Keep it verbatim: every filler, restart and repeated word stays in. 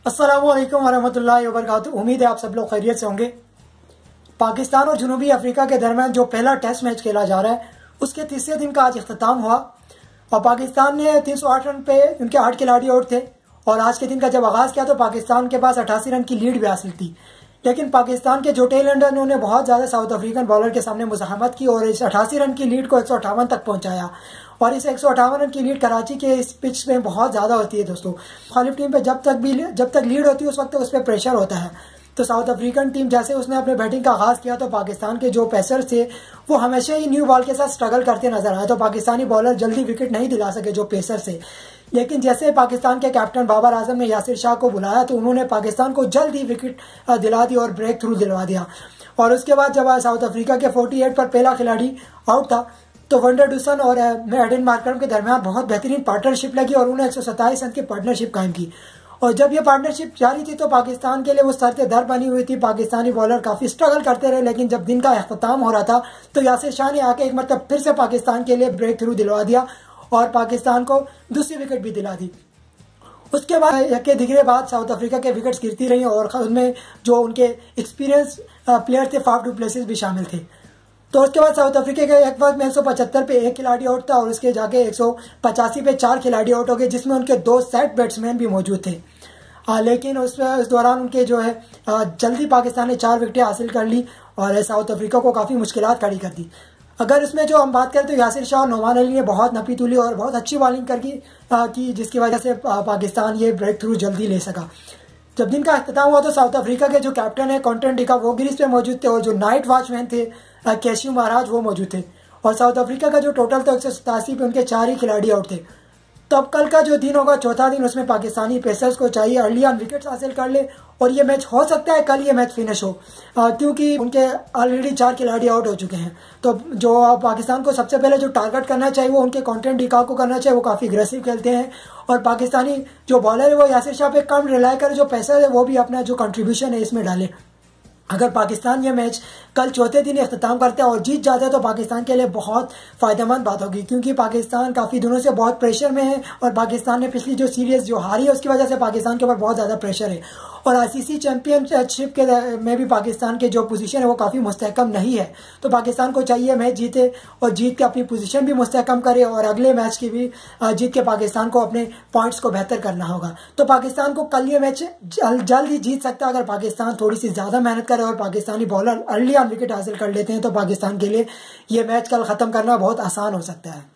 अस्सलामुअलैकुम वरहमतुल्लाहि वबरकातुहू। उम्मीद है आप सब लोग खैरियत से होंगे। पाकिस्तान और जनूबी अफ्रीका के दरमियान जो पहला टेस्ट मैच खेला जा रहा है उसके तीसरे दिन का आज इख्तिताम हुआ और पाकिस्तान ने तीन सौ आठ रन पे उनके आठ खिलाड़ी आउट थे और आज के दिन का जब आगाज़ किया तो पाकिस्तान के पास अठासी रन की लीड भी हासिल थी। लेकिन पाकिस्तान के जो टेल एंडर ने बहुत ज़्यादा साउथ अफ्रीकन बॉलर के सामने मुज़ाहमत की और इस अठासी रन की लीड को एक सौ अट्ठावन तक पहुंचाया। और इस एक सौ अट्ठावन रन की लीड कराची के इस पिच में बहुत ज़्यादा होती है दोस्तों। मुखालिफ टीम पे जब तक भी जब तक लीड होती है उस वक्त तक उस पर प्रेशर होता है। तो साउथ अफ्रीकन टीम जैसे उसने अपने बैटिंग का आगाज़ किया तो पाकिस्तान के जो पेसर्स थे वो हमेशा ही न्यू बॉल के साथ स्ट्रगल करते नजर आए। तो पाकिस्तानी बॉलर जल्दी विकेट नहीं दिला सके जो पेसर से। लेकिन जैसे पाकिस्तान के कैप्टन बाबर आजम ने यासिर शाह को बुलाया तो उन्होंने पाकिस्तान को जल्द ही विकेट दिला दी और ब्रेक थ्रू दिलवा दिया। और उसके बाद जब साउथ अफ्रीका के अड़तालीस पर पहला खिलाड़ी आउट था तो वंडरडुसन और एडन मार्करम के दरमियान बहुत बेहतरीन पार्टनरशिप लगी और उन्होंने एक सौ सत्ताईस रन की पार्टनरशिप कायम की। और जब ये पार्टनरशिप जारी थी तो पाकिस्तान के लिए वो सरते दर बनी हुई थी। पाकिस्तानी बॉलर काफी स्ट्रगल करते रहे, लेकिन जब दिन का अख्तिताम हो रहा था तो यासिर शाह ने आके एक मतलब फिर से पाकिस्तान के लिए ब्रेक थ्रू दिलवा दिया और पाकिस्तान को दूसरी विकेट भी दिला दी। उसके बाद के दिगरे बाद साउथ अफ्रीका के विकेट्स गिरती रही और उनमें जो उनके एक्सपीरियंस प्लेयर थे फाफ डू प्लेसिस भी शामिल थे। तो उसके बाद साउथ अफ्रीका के एक वक्त में एक सौ पचहत्तर पे एक खिलाड़ी आउट था और उसके जाके एक सौ पचासी पे चार खिलाड़ी आउट हो गए जिसमें उनके दो सेट बैट्समैन भी मौजूद थे। आ, लेकिन उस उस दौरान उनके जो है आ, जल्दी पाकिस्तान ने चार विकेटें हासिल कर ली और साउथ अफ्रीका को काफ़ी मुश्किलात खड़ी कर दी। अगर इसमें जो हम बात करें तो यासिर शाह और नोमान अली ने बहुत नपी तुली और बहुत अच्छी बॉलिंग कर की जिसकी वजह से पाकिस्तान ये ब्रेक थ्रू जल्दी ले सका। जब दिन का अख्तिताम हुआ तो साउथ अफ्रीका के जो कैप्टन है कॉन्टेन डिका वो ग्रीज पे मौजूद थे और जो नाइट वॉचमैन थे कैशियो महाराज वो मौजूद थे। और साउथ अफ्रीका का जो टोटल था एक सौ सतासी पे उनके चार ही खिलाड़ी आउट थे। तो अब कल का जो दिन होगा चौथा दिन उसमें पाकिस्तानी पेसर्स को चाहिए अर्ली ऑन विकेट्स हासिल कर ले और ये मैच हो सकता है कल ये मैच फिनिश हो क्योंकि उनके ऑलरेडी चार खिलाड़ी आउट हो चुके हैं। तो जो पाकिस्तान को सबसे पहले जो टारगेट करना चाहिए वो उनके कॉन्टेंट डिका को करना चाहिए। वो काफ़ी अग्रेसिव खेलते हैं और पाकिस्तानी जो बॉलर है वो यासिर शाह पे कम रिलाई करे, जो पेसर है वो भी अपना जो कंट्रीब्यूशन है इसमें डाले। अगर पाकिस्तान ये मैच कल चौथे दिन अख्तिताम करता है और जीत जाता है तो पाकिस्तान के लिए बहुत फायदेमंद बात होगी क्योंकि पाकिस्तान काफ़ी दिनों से बहुत प्रेशर में है और पाकिस्तान ने पिछली जो सीरीज जो हारी है उसकी वजह से पाकिस्तान के ऊपर बहुत ज़्यादा प्रेशर है। और आईसीसी चैंपियनशिप के में भी पाकिस्तान के जो पोजीशन है वो काफ़ी मुस्तहकम नहीं है। तो पाकिस्तान को चाहिए मैच जीते और जीत के अपनी पोजीशन भी मुस्तहकम करे और अगले मैच की भी जीत के पाकिस्तान को अपने पॉइंट्स को बेहतर करना होगा। तो पाकिस्तान को कल ये मैच जल्द ही जीत सकता है अगर पाकिस्तान थोड़ी सी ज़्यादा मेहनत करे और पाकिस्तानी बॉलर अर्ली ऑन विकेट हासिल कर लेते हैं तो पाकिस्तान के लिए ये मैच कल ख़त्म करना बहुत आसान हो सकता है।